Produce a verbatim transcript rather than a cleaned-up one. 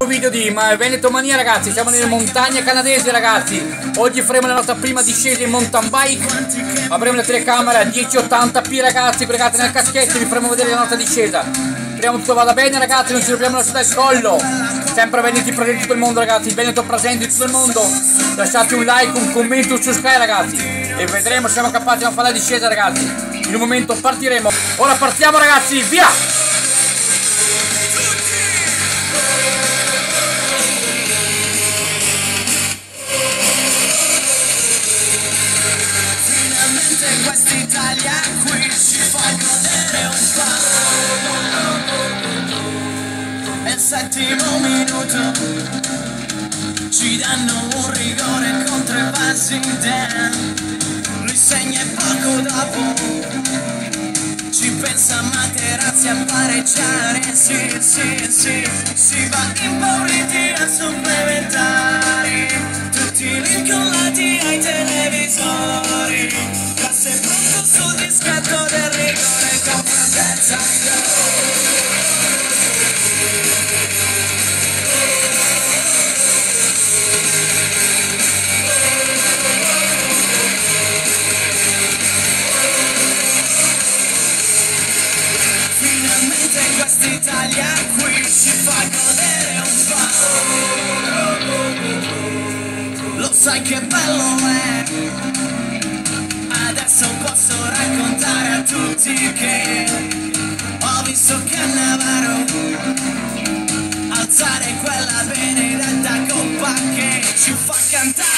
Video di Veneto Mania, ragazzi. Siamo nelle montagne canadesi, ragazzi. Oggi faremo la nostra prima discesa in mountain bike. Avremo la telecamera dieci ottanta p, ragazzi, collegata nel caschetto. Vi faremo vedere la nostra discesa. Speriamo tutto vada bene, ragazzi. Non ci dobbiamo lasciare il collo. Sempre Veneti presenti in tutto il mondo, ragazzi. Veneto presenti in tutto il mondo. Lasciate un like, un commento su Sky, ragazzi, e vedremo se siamo capaci di fare la discesa, ragazzi. In un momento partiremo. Ora partiamo, ragazzi, via! Quest'Italia qui ci fa godere un po'. È il settimo minuto, ci danno un rigore con tre passi in Dan. Lui segna e poco dopo ci pensa Materazzi a pareggiare. Sì, sì, sì, si va impauriti a supplementari, tutti lì collati ai televisori. Sul dischetto del rigore con freddezza. Finalmente quest'Italia qui ci fa godere un po'. Lo sai che bello è? Adesso posso raccontare a tutti che ho visto Cannavaro alzare quella benedetta coppa che ci fa cantare.